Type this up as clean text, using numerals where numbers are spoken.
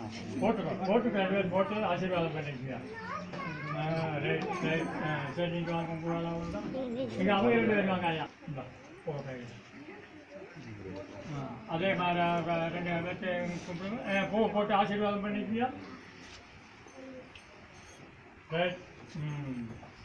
போட்டு போட்டு ஆசீர்வாதம் பண்ணிக்கியா ரைட் ரைட் சரி நீங்கள் வாங்க போகலாம் தான் இங்கே அவங்க 2 பேர் வாங்க ஐயா இந்த போக அதே மாதிரி 2 பேர்த்து கூப்பிடுங்க பூ போட்டு ஆசீர்வாதம் பண்ணிக்கியா ரைட்